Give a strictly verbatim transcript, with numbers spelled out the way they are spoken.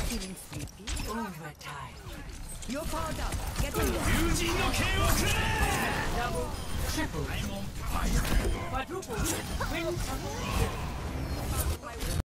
Feeling sleepy? Overtime. You're powered up. Get in there. Double, triple. I'm on fire. Quadruple. Quintuple.